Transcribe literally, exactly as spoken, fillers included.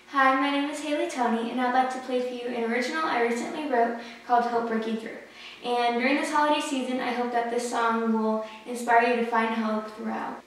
Hi, my name is Hailey Toney, and I'd like to play for you an original I recently wrote called Hope Breaking Through. And during this holiday season, I hope that this song will inspire you to find hope throughout.